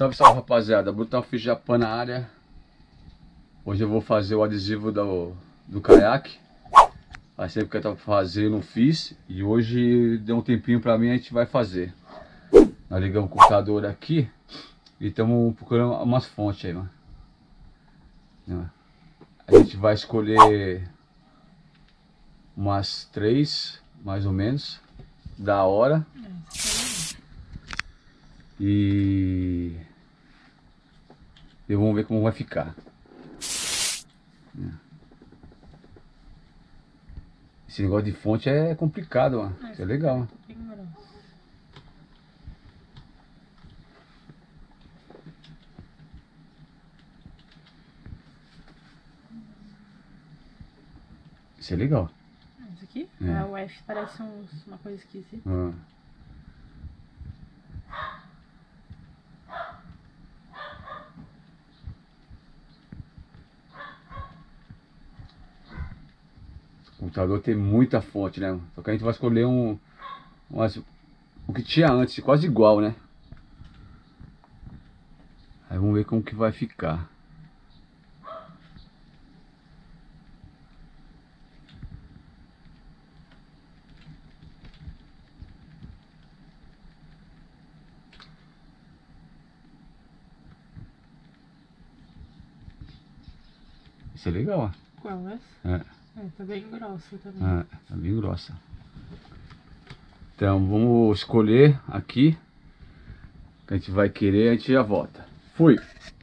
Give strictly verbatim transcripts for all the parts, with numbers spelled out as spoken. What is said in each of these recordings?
Salve, salve, rapaziada, Brutal Fish Japan na área. Hoje eu vou fazer o adesivo do, do caiaque. Faz tempo que eu tava fazendo, não fiz. E hoje deu um tempinho pra mim, a gente vai fazer. Nós ligamos o computador aqui e estamos procurando umas fontes aí, mano. A gente vai escolher umas três, mais ou menos, da hora. E... e vamos ver como vai ficar. Esse negócio de fonte é complicado, mano. Isso é legal. Isso é legal. Isso aqui? É. Ah, o F parece uns, uma coisa esquisita. Ah. O computador tem muita fonte, né? Só que a gente vai escolher um, umas, o que tinha antes, quase igual, né? Aí vamos ver como que vai ficar. Isso é legal, ó. Qual é essa? É. É, tá bem grossa também. É, tá bem grossa. Então vamos escolher aqui que a gente vai querer, a gente já volta. Fui!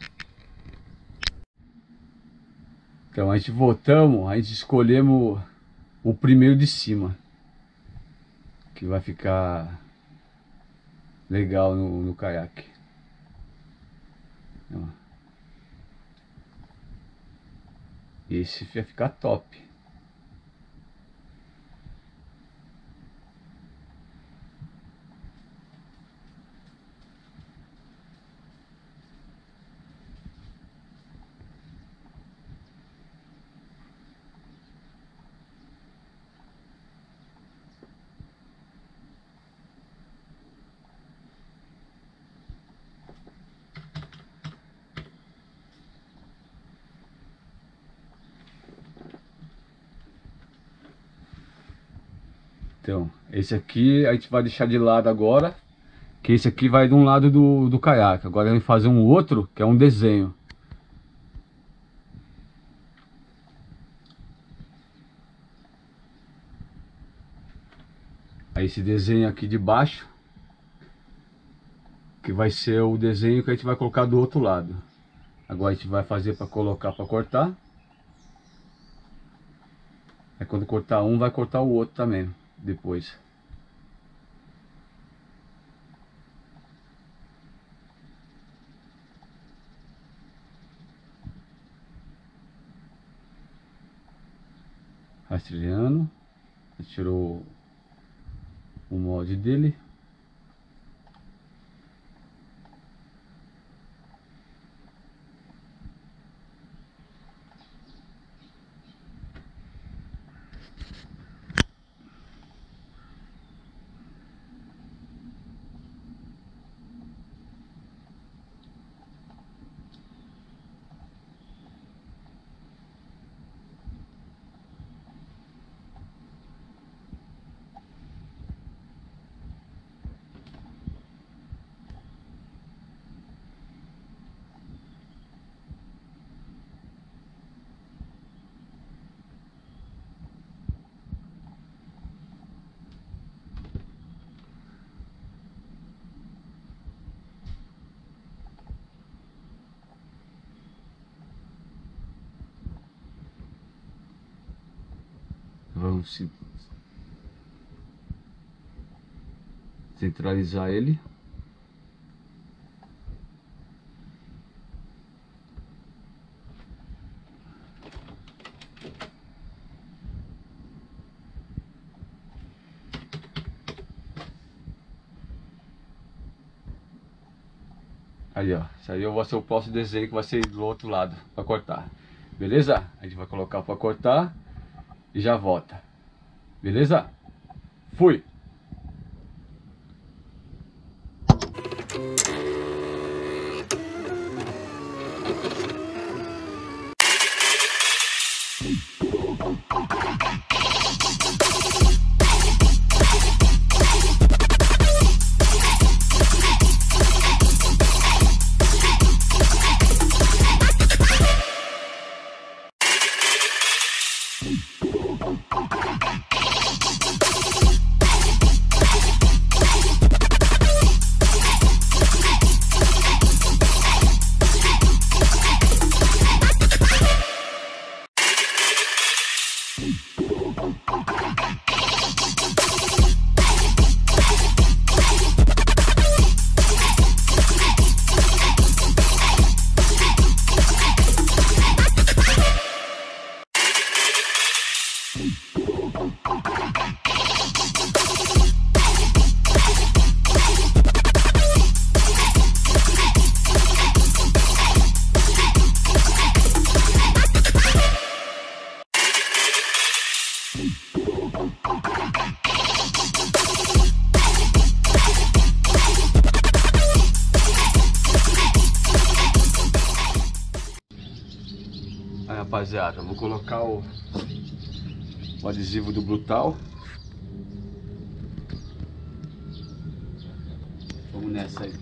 Então a gente votamos, a gente escolhemos o primeiro de cima, que vai ficar legal no, no caiaque. Ó. Esse vai ficar top. Então, esse aqui a gente vai deixar de lado agora, que esse aqui vai de um lado do, do caiaque. Agora a gente vai fazer um outro, que é um desenho. Aí esse desenho aqui de baixo, que vai ser o desenho que a gente vai colocar do outro lado. Agora a gente vai fazer para colocar, para cortar. Aí quando cortar um, vai cortar o outro também, depois. Rastreando. Tirou o molde dele. Vamos centralizar ele. Aí, ó, isso aí vai ser o próximo desenho que vai ser do outro lado para cortar. Beleza? A gente vai colocar para cortar e já volta. Beleza? Fui! Aí, rapaziada, vou colocar o, o adesivo do Brutal. Vamos nessa aí.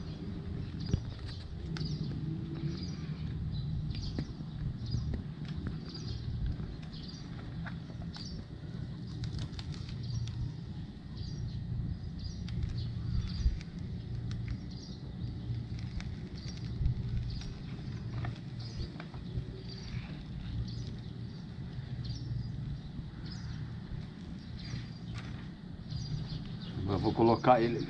Eu vou colocar ele.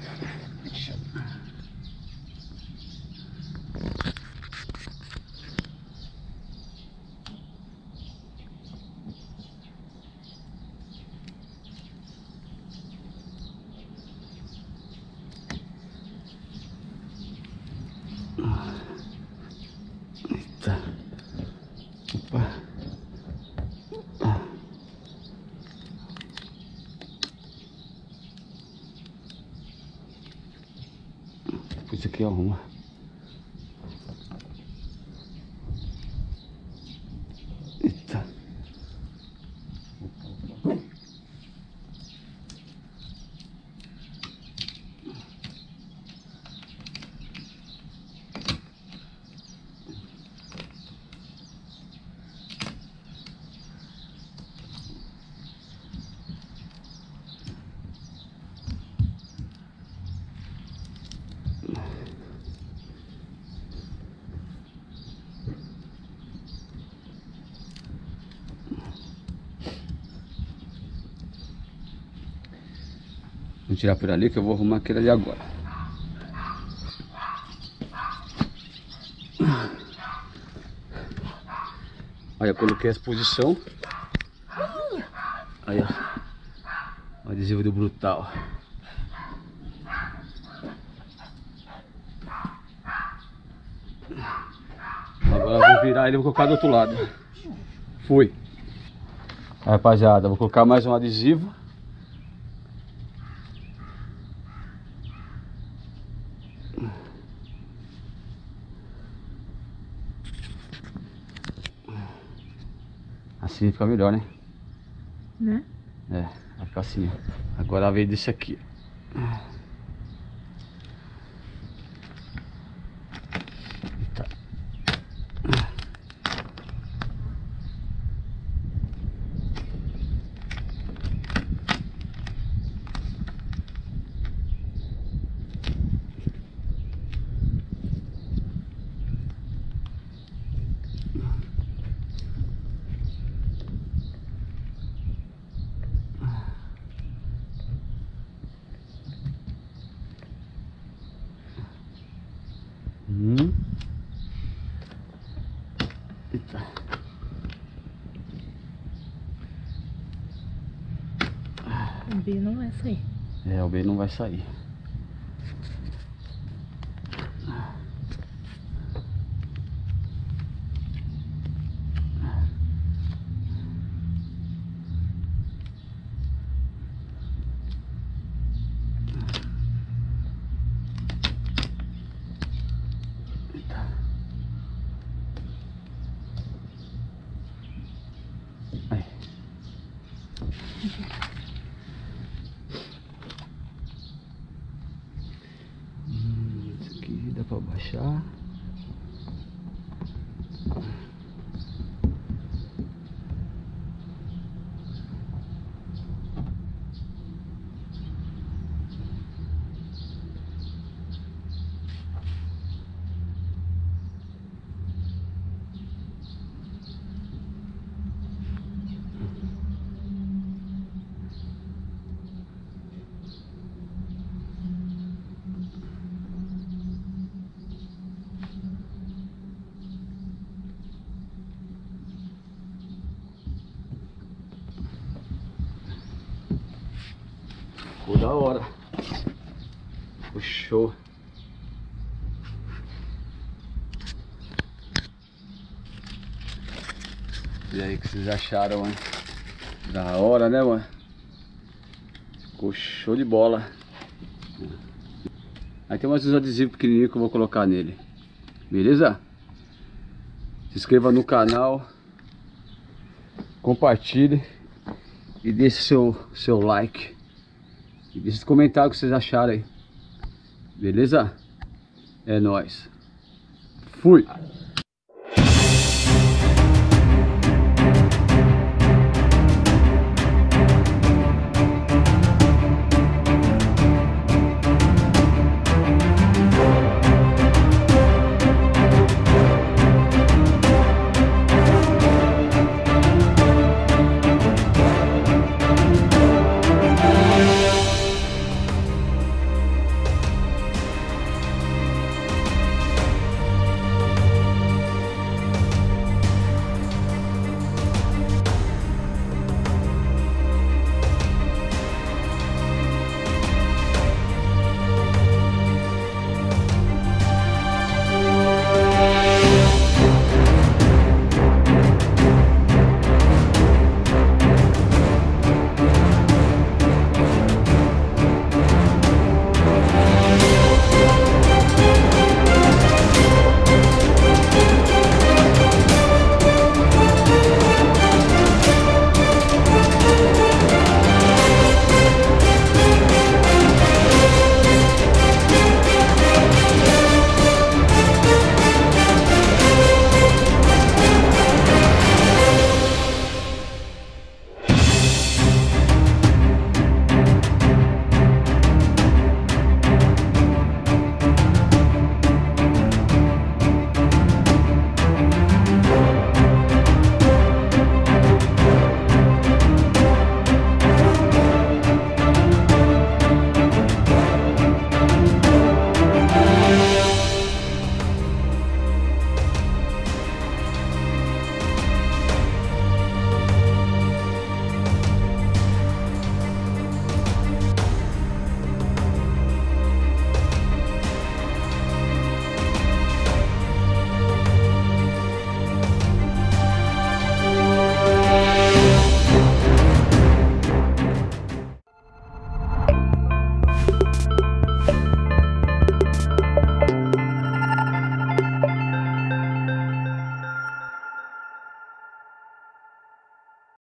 Eita. Opa. Isso aqui arruma. Eita. Vou tirar por ali que eu vou arrumar aquele ali agora. Aí eu coloquei a exposição. Aí ó, o adesivo do Brutal. Agora eu vou virar ele e vou colocar do outro lado. Fui. Aí, rapaziada, vou colocar mais um adesivo. Assim fica melhor, né? Né? É, vai ficar assim. Agora a vez desse aqui. Eita. Hum. Eita. O B não vai sair. É, o B não vai sair. Aí. Hum, isso aqui dá pra baixar. Ficou da hora. Ficou show. E aí, o que vocês acharam, mano? Da hora, né, mano? Ficou show de bola. Aí tem mais uns adesivos pequenininhos que eu vou colocar nele. Beleza? Se inscreva no canal. compartilhe e deixe seu, seu like. E deixe comentário o que vocês acharam aí. Beleza? É nóis. Fui!